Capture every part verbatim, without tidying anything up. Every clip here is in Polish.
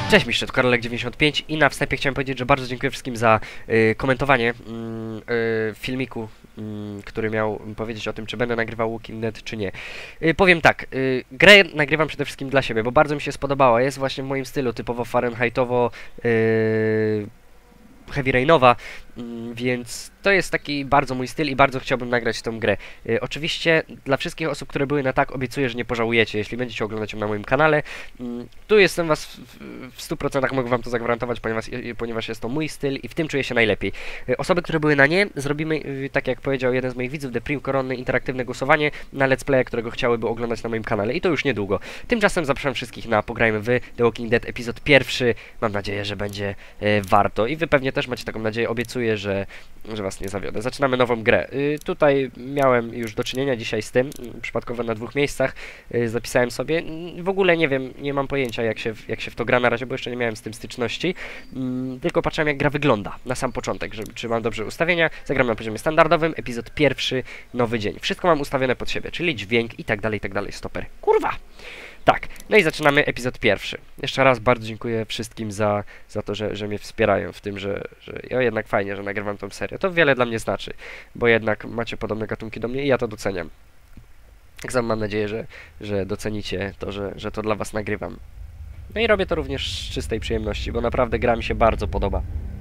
Cześć mistrze, to Karolek dziewięćdziesiąt pięć i na wstępie chciałem powiedzieć, że bardzo dziękuję wszystkim za y, komentowanie y, y, filmiku, y, który miał powiedzieć o tym, czy będę nagrywał Walking Dead, czy nie. Y, powiem tak, y, grę nagrywam przede wszystkim dla siebie, bo bardzo mi się spodobała, jest właśnie w moim stylu, typowo Fahrenheitowo, y, Heavy Rainowa, więc to jest taki bardzo mój styl i bardzo chciałbym nagrać tę grę. Y, oczywiście dla wszystkich osób, które były na tak, obiecuję, że nie pożałujecie, jeśli będziecie oglądać ją na moim kanale. Y, tu jestem was w, w stu procentach, mogę wam to zagwarantować, ponieważ, y, ponieważ jest to mój styl i w tym czuję się najlepiej. Y, osoby, które były na nie, zrobimy, y, tak jak powiedział jeden z moich widzów, The Prim Koronny, interaktywne głosowanie na let's playa, którego chciałyby oglądać na moim kanale i to już niedługo. Tymczasem zapraszam wszystkich na Pograjmy w The Walking Dead epizod pierwszy. Mam nadzieję, że będzie y, warto i wy pewnie też macie taką nadzieję, obiecuję, że że was nie zawiodę. Zaczynamy nową grę. Y, tutaj miałem już do czynienia dzisiaj z tym, y, przypadkowo na dwóch miejscach y, zapisałem sobie. Y, w ogóle nie wiem, nie mam pojęcia jak się, jak się w to gra na razie, bo jeszcze nie miałem z tym styczności. Y, tylko patrzyłem jak gra wygląda na sam początek, żeby, czy mam dobrze ustawienia. Zagram na poziomie standardowym, epizod pierwszy, nowy dzień. Wszystko mam ustawione pod siebie, czyli dźwięk i tak dalej, i tak dalej. Stoper. Kurwa! Tak, no i zaczynamy epizod pierwszy. Jeszcze raz bardzo dziękuję wszystkim za, za to, że, że mnie wspierają w tym, że, że ja jednak fajnie, że nagrywam tą serię. To wiele dla mnie znaczy, bo jednak macie podobne gatunki do mnie i ja to doceniam. Tak samo mam nadzieję, że, że docenicie to, że, że to dla was nagrywam. No i robię to również z czystej przyjemności, bo naprawdę gra mi się bardzo podoba.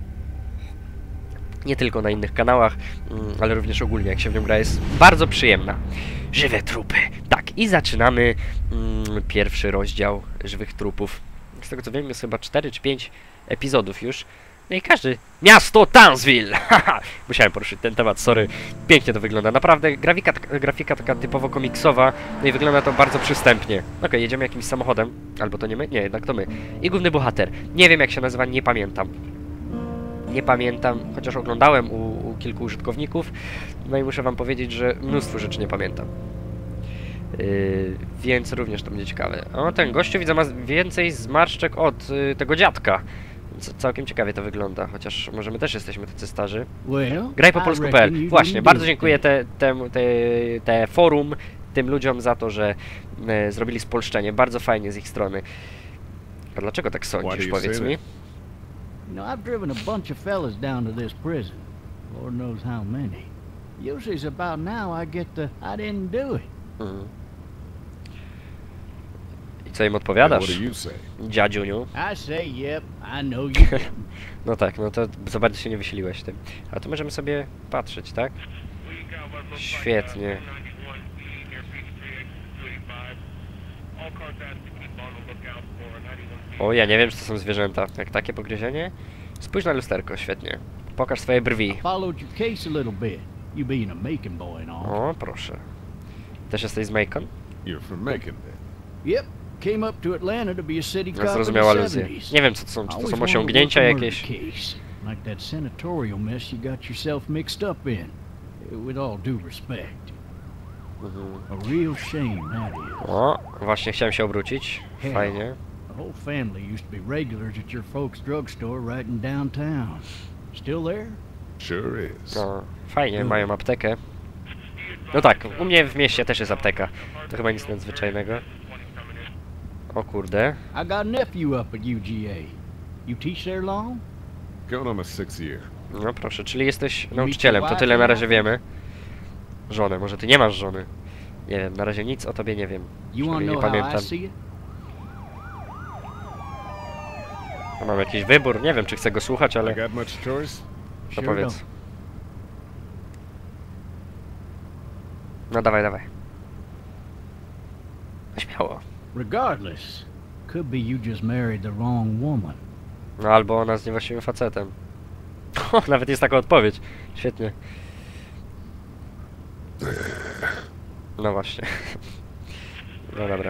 Nie tylko na innych kanałach, ale również ogólnie, jak się w nią gra, jest bardzo przyjemna. Żywe trupy. Tak, i zaczynamy mm, pierwszy rozdział Żywych Trupów. Z tego co wiem, jest chyba cztery czy pięć epizodów już. No i każdy... Miasto Townsville! Haha! Musiałem poruszyć ten temat, sorry. Pięknie to wygląda. Naprawdę grafika, grafika taka typowo komiksowa. No i wygląda to bardzo przystępnie. Okej, okay, jedziemy jakimś samochodem. Albo to nie my? Nie, jednak to my. I główny bohater. Nie wiem jak się nazywa, nie pamiętam. Nie pamiętam, chociaż oglądałem u, u kilku użytkowników, no i muszę wam powiedzieć, że mnóstwo rzeczy nie pamiętam. Yy, więc również to będzie ciekawe. O, ten gościu widzę ma więcej zmarszczek od yy, tego dziadka. C całkiem ciekawie to wygląda, chociaż może my też jesteśmy tacy starzy. Graj po polsku kropka p l. Właśnie, bardzo dziękuję te, te, te, te forum, tym ludziom za to, że yy, zrobili spolszczenie. Bardzo fajnie z ich strony. A dlaczego tak sądzisz, powiedz mi? You know, I've driven a bunch of fellas down to this prison. Lord knows how many. Usually it's about now I get the I didn't do it. Mhm. I co im odpowiadasz, dziadziuniu? I say yep, I know you didn't. No tak, no to za bardzo się nie wysiliłeś tym. A tu możemy sobie patrzeć, tak? Świetnie. O, ja nie wiem, czy to są zwierzęta. Jak takie pogryzienie? Spójrz na lusterko, świetnie. Pokaż swoje brwi. O, proszę. Też jesteś z Macon? No, zrozumiała aluzję. Nie wiem, co to są. Czy to są osiągnięcia jakieś? O, właśnie chciałem się obrócić. Fajnie. The whole family used to be regulars at your folks' drugstore right in downtown. Still there? Sure is. No, fajnie, mają aptekę. No tak, u mnie w mieście też jest apteka. To chyba nic nadzwyczajnego. O kurde. I got a nephew up at U G A. You teach there long? Going on my sixth year. No proszę, czyli jesteś nauczycielem, to tyle na razie wiemy. Żonę, może ty nie masz żony. Nie wiem, na razie nic o tobie nie wiem. Nie pamiętam. Mam jakiś wybór, nie wiem czy chcę go słuchać, ale... To powiedz. No dawaj, dawaj. Śmiało. Regardless, could be you just married the wrong woman. No albo ona z niewłaściwym facetem. O, nawet jest taka odpowiedź. Świetnie. No właśnie. No dobra.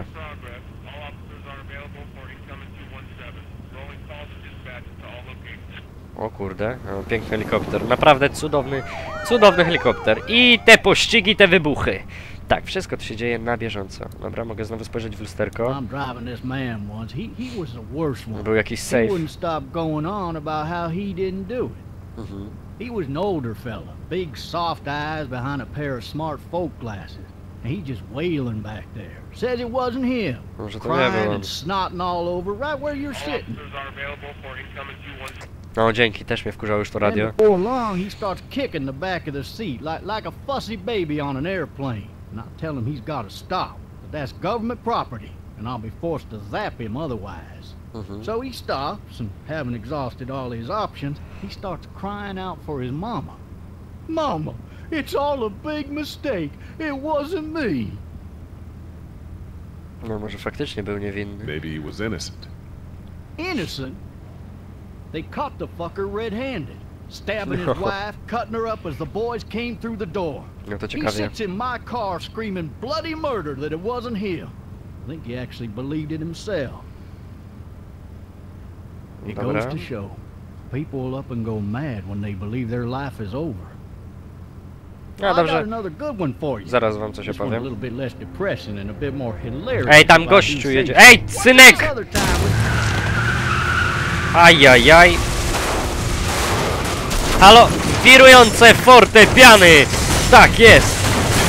O kurde, no, piękny helikopter. Naprawdę cudowny, cudowny helikopter. I te pościgi, te wybuchy. Tak, wszystko to się dzieje na bieżąco. Dobra, mogę znowu spojrzeć w lusterko. Był jakiś safe. He was an older fella, big soft eyes behind a pair of smart folk glasses. and he just wailing back there. Says it wasn't him. Może to nie był Crying on. and snotting all over right where you're All sitting. officers are available for incoming two one. No dzięki, też mnie wkurzało już to Then radio. before long, he starts kicking the back of the seat like, like a fussy baby on an airplane. And I tell him he's got to stop, but that's government property, and I'll be forced to zap him otherwise. Mhm. So he stops, and having exhausted all his options, he starts crying out for his mama. Mama, it's all a big mistake. It wasn't me. No może faktycznie był niewinny. Maybe he was innocent. Innocent? They caught the fucker red-handed, stabbing his No. wife, cutting her up as the boys came through the door. No to He ciekawie. sits in my car screaming bloody murder that it wasn't him. I think he actually believed it himself. It Dobra. goes to show, people will up and go mad when they believe their life is over. No I got dobrze, another good one for you. zaraz wam coś This one's a little opowiem. bit less depressing and a bit more hilarious. Ej, tam if I gościu do jedzie. say Ej, so. synek! Another time we- Ajajaj. Halo, wirujące fortepiany! Tak jest!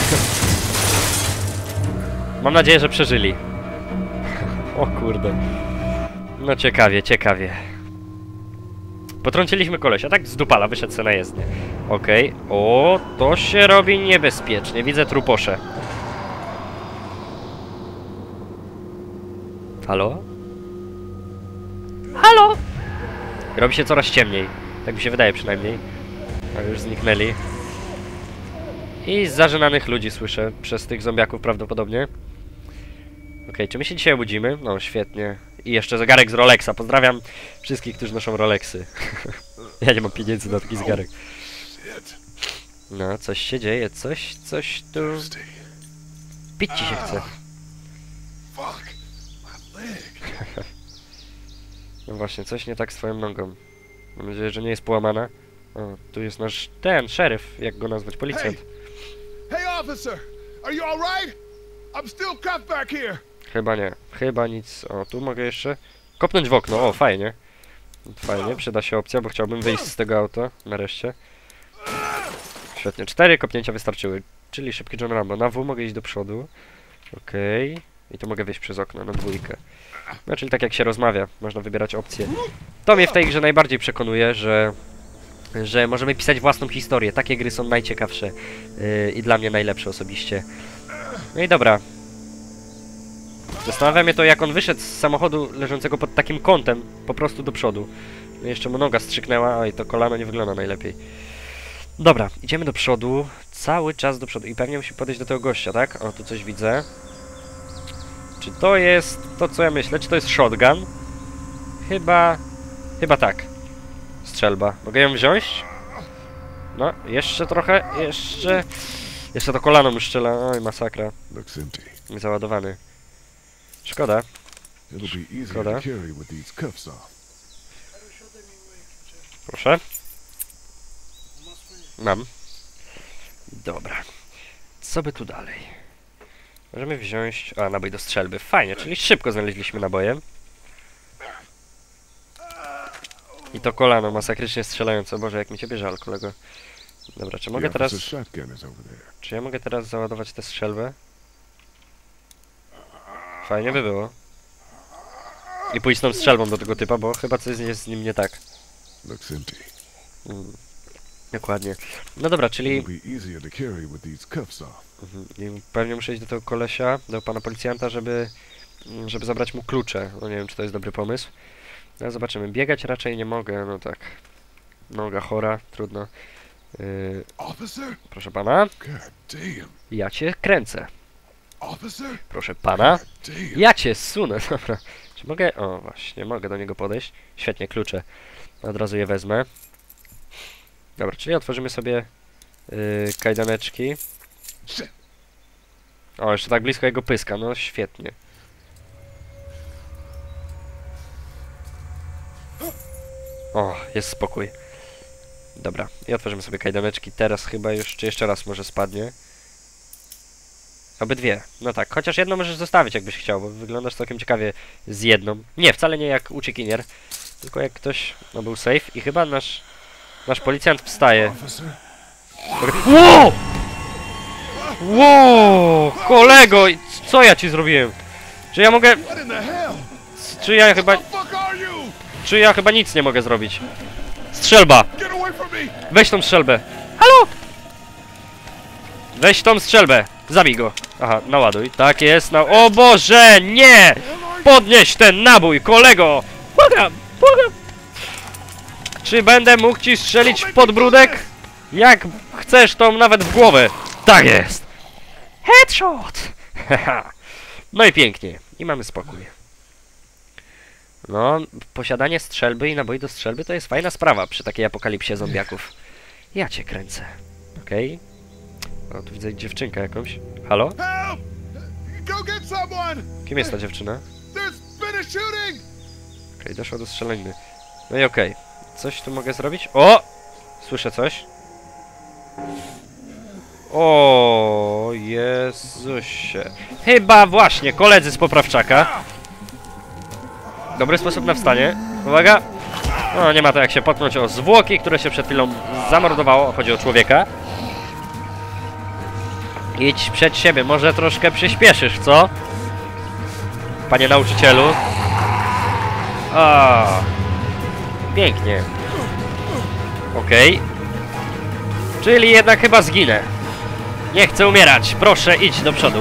Mam nadzieję, że przeżyli. O kurde. No ciekawie, ciekawie. Potrąciliśmy kolesia, tak z dupala wyszedł se na jezdnię. Okej. O, to się robi niebezpiecznie. Widzę truposze. Halo? Halo? Robi się coraz ciemniej. Tak mi się wydaje przynajmniej. A już zniknęli. I zażynanych ludzi słyszę przez tych zombiaków prawdopodobnie. Okej, okay, czy my się dzisiaj obudzimy? No, świetnie. I jeszcze zegarek z Rolexa. Pozdrawiam wszystkich, którzy noszą Rolexy. Ja nie mam pieniędzy na taki zegarek. No, coś się dzieje, coś, coś tu... Pić ci się chce. Fuck. My leg. No właśnie, coś nie tak z twoją nogą. Mam nadzieję, że nie jest połamana. O, tu jest nasz... ten, szeryf, jak go nazwać, policjant. Hey, officer. Are you all right? I'm still cuffed back here. Chyba nie, chyba nic. O, tu mogę jeszcze kopnąć w okno, o, fajnie. Fajnie, przyda się opcja, bo chciałbym wyjść z tego auta, nareszcie. Świetnie, cztery kopnięcia wystarczyły, czyli szybki John Rambo. Na W mogę iść do przodu. Okej. Okay. I tu mogę wyjść przez okno na dwójkę. No, czyli tak jak się rozmawia, można wybierać opcje. To mnie w tej grze najbardziej przekonuje, że... że możemy pisać własną historię. Takie gry są najciekawsze yy, i dla mnie najlepsze osobiście. No i dobra. Zastanawia mnie to, jak on wyszedł z samochodu leżącego pod takim kątem, po prostu do przodu. No jeszcze mu noga strzyknęła, oj, to kolano nie wygląda najlepiej. Dobra, idziemy do przodu, cały czas do przodu i pewnie musi podejść do tego gościa, tak? O, tu coś widzę. Czy to jest to, co ja myślę? Czy to jest shotgun? Chyba... chyba tak. Strzelba. Mogę ją wziąć? No, jeszcze trochę, jeszcze... Jeszcze to kolano mu strzela, oj, masakra. Looks empty. Załadowany. Szkoda. It'll be easier Szkoda. to carry with these cuffs off. Proszę. Mam. Dobra. Co by tu dalej? Możemy wziąć... A, nabój do strzelby. Fajnie, czyli szybko znaleźliśmy naboje. I to kolano masakrycznie strzelające. Boże, jak mi ciebie żal, kolego. Dobra, czy mogę The teraz... officer's shotgun is over there. Czy ja mogę teraz załadować tę strzelbę? Fajnie by było. I pójść z tą strzelbą do tego typa, bo chyba coś jest z nim nie tak. Looks empty. Mm. Dokładnie. No dobra, czyli... It'll be easier to carry with these cuffs off. Mhm. I pewnie muszę iść do tego kolesia, do pana policjanta, żeby... żeby zabrać mu klucze. No nie wiem, czy to jest dobry pomysł. No zobaczymy. Biegać raczej nie mogę, no tak. Noga chora, trudno. Yy, Officer? proszę pana. God damn. Ja cię kręcę. Officer? Proszę pana. God damn. Ja cię sunę, dobra. Czy mogę... O, właśnie, mogę do niego podejść. Świetnie, klucze. Od razu je wezmę. Dobra, czyli otworzymy sobie yy, kajdaneczki. Shit. O, jeszcze tak blisko jego pyska, no świetnie. O, jest spokój. Dobra, i otworzymy sobie kajdaneczki. Teraz chyba już, czy jeszcze raz może spadnie. Obydwie. No tak, chociaż jedną możesz zostawić, jakbyś chciał, bo wyglądasz całkiem ciekawie z jedną. Nie, wcale nie jak uciekinier, tylko jak ktoś, no był safe i chyba nasz, nasz policjant wstaje. Officer? Wow! Wow, kolego, co ja ci zrobiłem? Czy ja mogę... What in the hell? Czy ja chyba... The fuck are you? Czy ja chyba nic nie mogę zrobić? Strzelba! Get away from me! Weź tą strzelbę! Halo! Weź tą strzelbę! Zabij go! Aha, naładuj. Tak jest, na... O Boże, nie! Podnieś ten nabój, kolego! Błagam, błagam! Czy będę mógł ci strzelić w podbródek? Jak chcesz, to nawet w głowę. Tak jest! Headshot! Haha. No i pięknie. I mamy spokój. No, posiadanie strzelby i naboi do strzelby to jest fajna sprawa przy takiej apokalipsie zombiaków. Ja cię kręcę. Okej. Okay. O, tu widzę dziewczynkę jakąś. Halo? Help! Go get someone! Kim jest ta dziewczyna? There's been a shooting! Okej, okay, doszło do strzelaniny. No i okej. Okay. Coś tu mogę zrobić? O! Słyszę coś. O Jezusie. Chyba właśnie koledzy z poprawczaka. Dobry sposób na wstanie. Uwaga. No nie ma to jak się potknąć o zwłoki, które się przed chwilą zamordowało. Chodzi o człowieka. Idź przed siebie. Może troszkę przyspieszysz, co? Panie nauczycielu. O. Pięknie. Okej. Okay. Czyli jednak chyba zginę. Nie chcę umierać. Proszę, idź do przodu.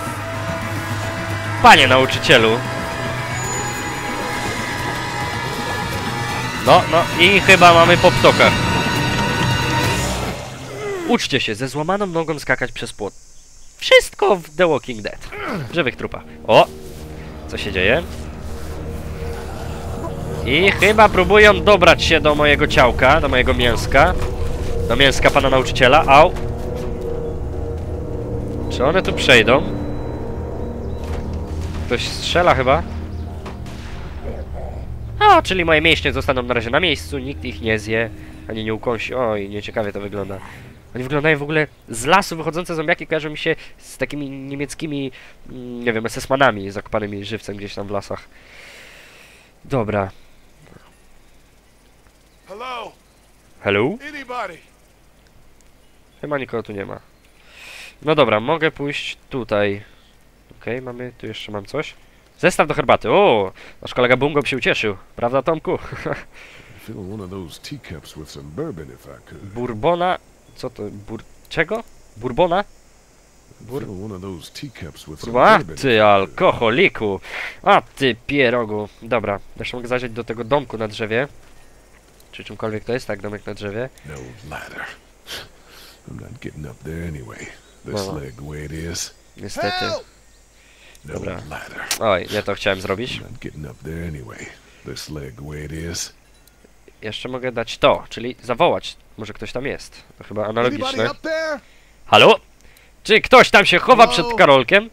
Panie nauczycielu. No, no i chyba mamy po ptokach. Uczcie się ze złamaną nogą skakać przez płot. Wszystko w The Walking Dead. W żywych trupach. O! Co się dzieje? I chyba próbują dobrać się do mojego ciałka, do mojego mięska. Do mięska pana nauczyciela. Au! Czy one tu przejdą? Ktoś strzela chyba? O, czyli moje mięśnie zostaną na razie na miejscu, nikt ich nie zje, ani nie ukąsi. Oj, nieciekawie to wygląda. Oni wyglądają w ogóle z lasu wychodzące zombiaki, kojarzą mi się z takimi niemieckimi, nie wiem, es es manami zakopanymi żywcem gdzieś tam w lasach. Dobra. Hello? Hello? Anybody? Chyba nikogo tu nie ma. No dobra, mogę pójść tutaj. Okej, okay, mamy, tu jeszcze mam coś. Zestaw do herbaty. O, nasz kolega Bungo się ucieszył. Prawda, Tomku? Bourbona. Co to? Bur... Czego? Bourbona? Bur... A ty alkoholiku! A ty pierogu! Dobra, jeszcze mogę zajrzeć do tego domku na drzewie. Czy czymkolwiek to jest, tak? Domek na drzewie. No. Niestety. Dobra. Oj, nie to chciałem zrobić. Jeszcze mogę dać to, czyli zawołać. Może ktoś tam jest. To chyba analogiczne. Halo? Czy ktoś tam się chowa przed Karolkiem?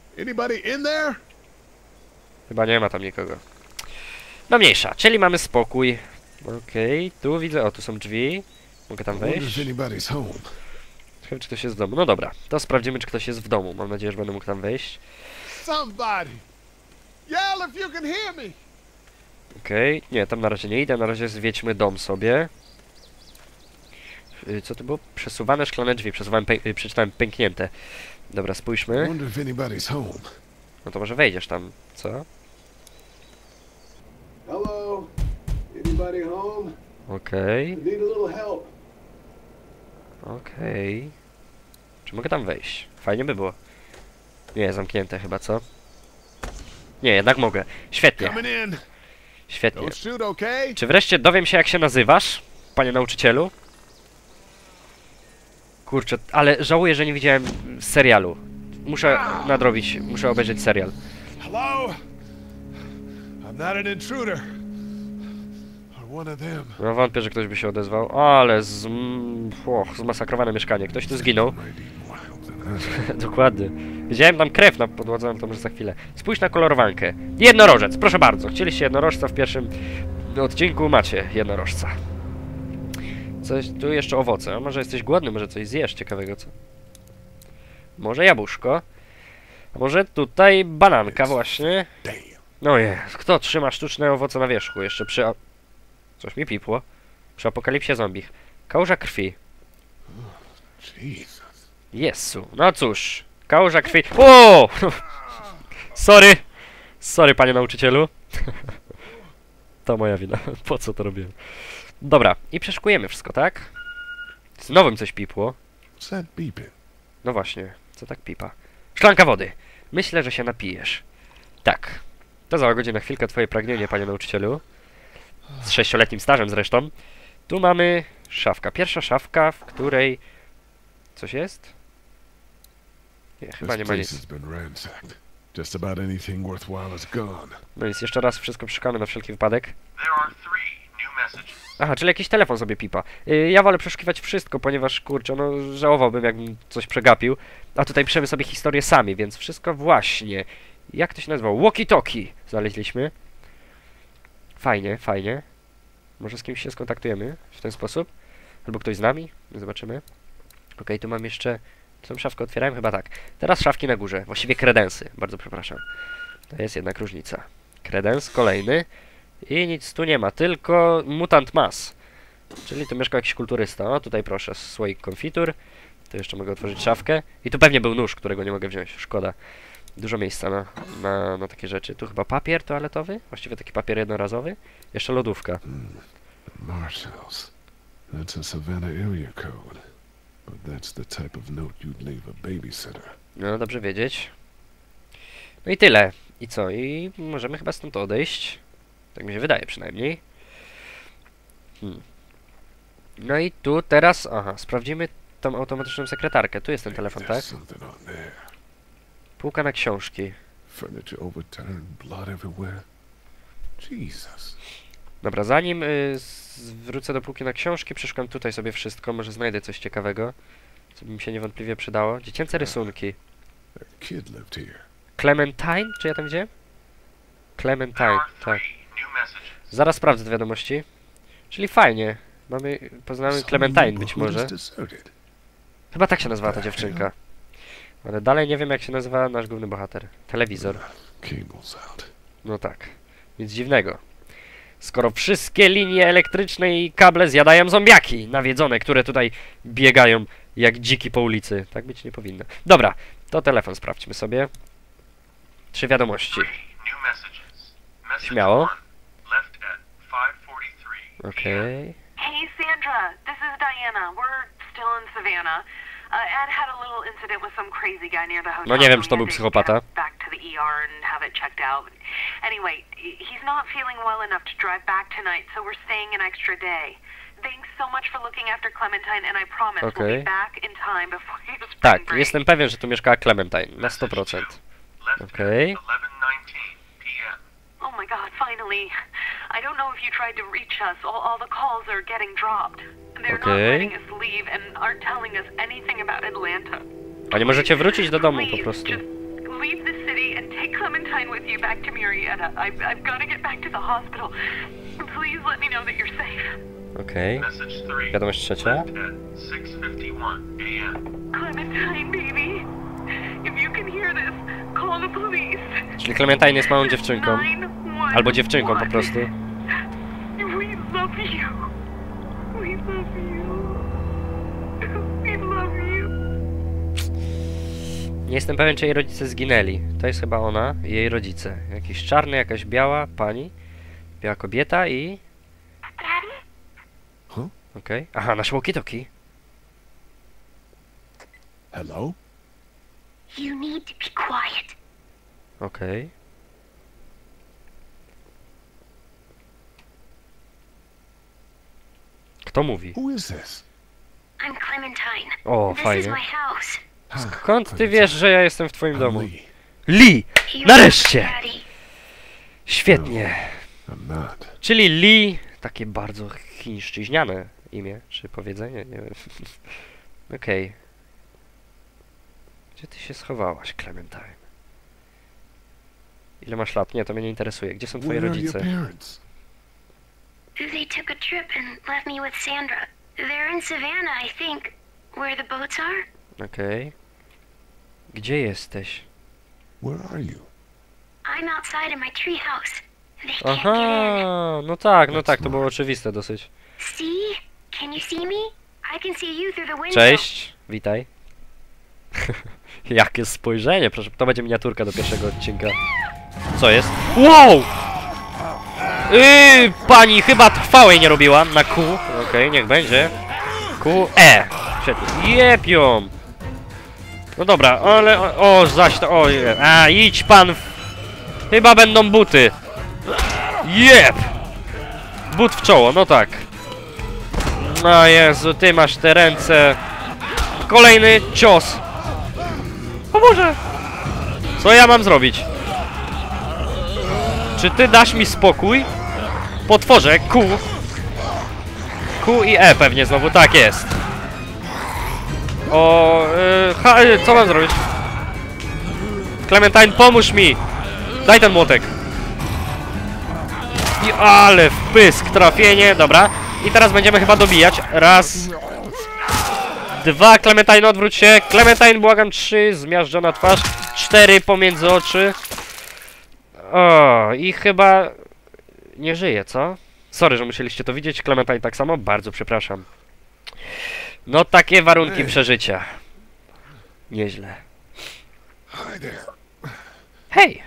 Chyba nie ma tam nikogo. No mniejsza, czyli mamy spokój. Okej, okay, tu widzę, o tu są drzwi. Mogę tam wejść. Ciekawe, czy ktoś jest w domu. No dobra, to sprawdzimy, czy ktoś jest w domu. Mam nadzieję, że będę mógł tam wejść. Okej, okay. Nie, tam na razie nie idę, na razie zwiedźmy dom sobie. Yy, co to było? Przesuwane szklane drzwi, przesuwałem, pę yy, przeczytałem pęknięte. Dobra, spójrzmy. No to może wejdziesz tam, co? Hello? Anybody home? Okej. Need a little help. Okej. Okay. Czy mogę tam wejść? Fajnie by było. Nie, zamknięte chyba, co? Nie, jednak mogę. Świetnie. Świetnie. Czy wreszcie dowiem się, jak się nazywasz, panie nauczycielu? Kurczę, ale żałuję, że nie widziałem serialu. Muszę nadrobić, muszę obejrzeć serial. Hello? I'm not an intruder. Or one of them. No wątpię, że ktoś by się odezwał. Ale z... O, zmasakrowane mieszkanie. Ktoś tu zginął. Dokładnie. Widziałem tam krew na podłodze, ale to może za chwilę. Spójrz na kolorowankę. Jednorożec, proszę bardzo. Chcieliście jednorożca w pierwszym odcinku, macie jednorożca. Coś, tu jeszcze owoce. A może jesteś głodny, może coś zjesz ciekawego, co? Może jabłuszko. A może tutaj bananka właśnie. No je, kto trzyma sztuczne owoce na wierzchu? Jeszcze przy... Coś mi pipło. Przy apokalipsie zombich. Kałuża krwi. Jezu, no cóż. Kałuża krwi. O! Sorry! Sorry, panie nauczycielu. To moja wina. Po co to robiłem? Dobra, i przeszukujemy wszystko, tak? Znowu mi coś pipło. What's that beeping? No właśnie, co tak pipa? Szklanka wody! Myślę, że się napijesz. Tak. To załagodzi na chwilkę twoje pragnienie, panie nauczycielu. Z sześcioletnim stażem zresztą. Tu mamy szafka. Pierwsza szafka, w której... Coś jest? Nie, chyba This nie ma place nic. has been ransacked. Just about anything worthwhile is gone. No nic, jeszcze raz wszystko przeszukamy na wszelki wypadek. There are three new messages. Aha, czyli jakiś telefon sobie pipa. Yy, ja wolę przeszukiwać wszystko, ponieważ, kurczę, no żałowałbym, jakbym coś przegapił. A tutaj piszemy sobie historię sami, więc wszystko właśnie. Jak to się nazywało? Walkie-talkie znaleźliśmy. Fajnie, fajnie. Może z kimś się skontaktujemy w ten sposób? Albo ktoś z nami? Zobaczymy. Okej, tu mam jeszcze... Tą szafkę otwierałem? Chyba tak. Teraz szafki na górze. Właściwie kredensy. Bardzo przepraszam. To jest jednak różnica. Kredens, kolejny. I nic tu nie ma, tylko mutant mas. Czyli tu mieszkał jakiś kulturysta. O, tutaj proszę, słoik konfitur. Tu jeszcze mogę otworzyć szafkę. I tu pewnie był nóż, którego nie mogę wziąć. Szkoda. Dużo miejsca na, na, na takie rzeczy. Tu chyba papier toaletowy. Właściwie taki papier jednorazowy. Jeszcze lodówka. Marshalls. That's a Savannah area code. But that's the type of note you'd leave a babysitter. No, dobrze wiedzieć. No i tyle. I co? I możemy chyba stąd odejść. Tak mi się wydaje przynajmniej. Hmm. No i tu teraz... Aha, sprawdzimy tą automatyczną sekretarkę. Tu jest ten telefon, tak? There's something on there. Półka na książki. Furniture overturned, blood everywhere. Jesus. Dobra, zanim y, z- wrócę do półki na książki, przeszukam tutaj sobie wszystko. Może znajdę coś ciekawego, co by mi się niewątpliwie przydało. Dziecięce rysunki. That kid lived here. Clementine? Czy ja tam gdzie? There Clementine, are tak. three new messages. Zaraz sprawdzę te wiadomości. Czyli fajnie. Mamy, poznamy Some Clementine być neighborhood może. is deserted. Chyba tak się nazywała ta dziewczynka. Ale dalej nie wiem, jak się nazywa nasz główny bohater. Telewizor. Cable's out. No tak. Nic dziwnego. Skoro wszystkie linie elektryczne i kable zjadają zombiaki nawiedzone, które tutaj biegają jak dziki po ulicy. Tak być nie powinno. Dobra, to telefon sprawdźmy sobie. Trzy wiadomości. Three new messages. Message Śmiało. one, left at five forty-three. Okej. Hey, Sandra, this is Diana. We're still in Savannah. Uh, Ed had a little incident with some crazy guy near the hotel. No nie wiem, so czy to we był had to psychopata. get back to the E R and have it checked out. Anyway, he- he's not feeling well enough to drive back tonight, so we're staying an extra day. Thanks so much for looking after Clementine, and I promise we'll Okay. be back in time before your spring Tak, break. jestem pewien, że tu mieszkała Clementine. Na sto procent. Left Okay. at eleven nineteen p m. Oh my god, finally. I don't know if you tried to reach us. All, all the calls are getting dropped. They're Okay. not letting us leave and aren't telling us anything about Atlanta. A nie możecie wrócić do domu po Please, prostu. just leave the city and take Clementine with you back to Murrieta. I've, I've got to get back to the hospital. Please let me know that you're safe. Okej. Message three, Wiadomość trzecia. left at six fifty-one a m. Clementine, baby. If you can hear this, call the police. Czyli Clementine jest małą dziewczynką. nine one Albo dziewczynką po one. prostu. We love you. We love you. We love you. Nie jestem pewien, czy jej rodzice zginęli. To jest chyba ona i jej rodzice. Jakiś czarny, jakaś biała pani. Biała kobieta i... Daddy? Huh? Okej. Aha, nasz walkie-talkie. Hello? You need to be quiet. Okej. Kto mówi? Who is this? I'm Clementine. O, This is fajnie. my house. Skąd ty wiesz, że ja jestem w twoim I'm domu? Lee. Lee! He Nareszcie! was Daddy. Świetnie. I'm not. Czyli Lee, takie bardzo chińszczyźniane imię, czy powiedzenie, nie wiem. Okej. Gdzie ty się schowałaś, Clementine? Ile masz lat? Nie, to mnie nie interesuje. Gdzie są twoje Where are your rodzice? parents? They took a trip and left me with Sandra. They're in Savannah, I think. Where the boats are? Okej. Gdzie jesteś? Where are you? I'm outside in my treehouse. They can't get in. Aha, no tak, no That's tak, to było smart. oczywiste dosyć. See? Can you see me? I can see you through the window. Cześć, witaj. Jakie spojrzenie, proszę, to będzie miniaturka do pierwszego odcinka. Co jest? Wow! Yy, pani chyba trwałej nie robiła na Q. Okej, okay, niech będzie. Q, E. Świetnie. Jepią. No dobra, ale... O, o zaś to... O, je. A, idź pan w... Chyba będą buty. Jep! But w czoło, no tak. No Jezu, ty masz te ręce. Kolejny cios. O Boże! Co ja mam zrobić? Czy ty dasz mi spokój? Potworzę Q. Q i E pewnie znowu, tak jest. O... Yy, ha, yy, co mam zrobić? Clementine, pomóż mi! Daj ten młotek. I ale wpysk, trafienie, dobra. I teraz będziemy chyba dobijać. Raz. Dwa, Clementine, odwróć się. Clementine, błagam, trzy, zmiażdżona twarz. Cztery, pomiędzy oczy. O, i chyba... nie żyje, co? Sorry, że musieliście to widzieć. Clementine tak samo, bardzo przepraszam. No takie warunki przeżycia. Nieźle. Hej!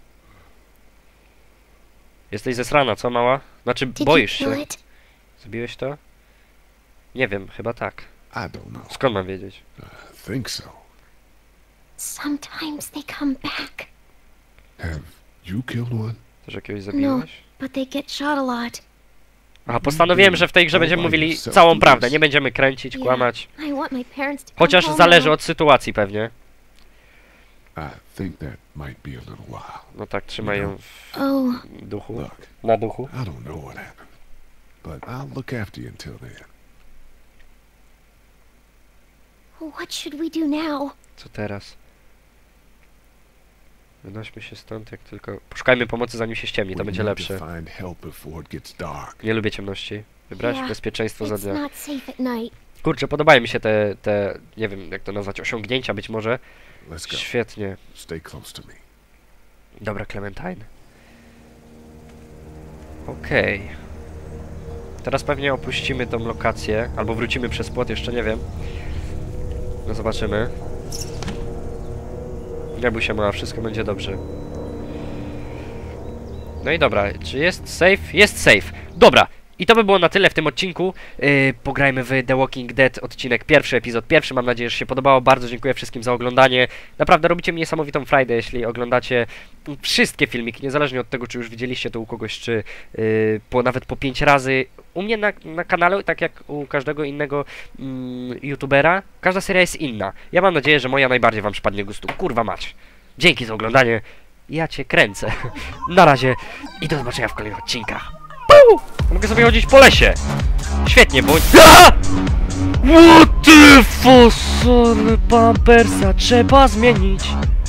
Jesteś zesrana, co mała? Znaczy, boisz się. Zrobiłeś to? Nie wiem, chyba tak. I don't know. Skąd mam wiedzieć? I think so. Sometimes they come back. Have you killed one? Też jakiegoś No, zabiłeś? but they get shot a lot. Aha, postanowiłem, że w tej grze będziemy mówili całą prawdę. Nie będziemy kręcić, kłamać. I want my parents to come Chociaż home zależy now. od sytuacji pewnie. I think that might be a little while. No tak, trzymaj ją w Oh, duchu. Look, Na duchu. I don't know what happened, but I'll look after you until then. what should we do now? Co teraz? Wynośmy się stąd, jak tylko... Poszukajmy pomocy, zanim się ściemni, to We będzie need to lepsze. find help before it gets dark. Nie lubię ciemności. Wybrać Yeah, bezpieczeństwo za It's dnia. not safe at night. Kurczę, podobają mi się te, te, nie wiem jak to nazwać, osiągnięcia być może. Let's go. Świetnie. Stay close to me. Dobra, Clementine. Okej. Teraz pewnie opuścimy tą lokację, albo wrócimy przez płot, jeszcze nie wiem. No zobaczymy. Nie bój się, mała, wszystko będzie dobrze. No i dobra, czy jest safe? Jest safe. Dobra, i to by było na tyle w tym odcinku. Yy, pograjmy w The Walking Dead, odcinek pierwszy, epizod pierwszy. Mam nadzieję, że się podobało. Bardzo dziękuję wszystkim za oglądanie. Naprawdę robicie mi niesamowitą frajdę, jeśli oglądacie wszystkie filmiki, niezależnie od tego, czy już widzieliście to u kogoś, czy yy, po, nawet po pięć razy. U mnie na, na kanale, tak jak u każdego innego mm, youtubera, każda seria jest inna. Ja mam nadzieję, że moja najbardziej wam przypadnie gustu. Kurwa mać. Dzięki za oglądanie. Ja cię kręcę. Na razie i do zobaczenia w kolejnych odcinkach. Puu! Mogę sobie chodzić po lesie. Świetnie, bo... A! What the fuck? Pampersa trzeba zmienić.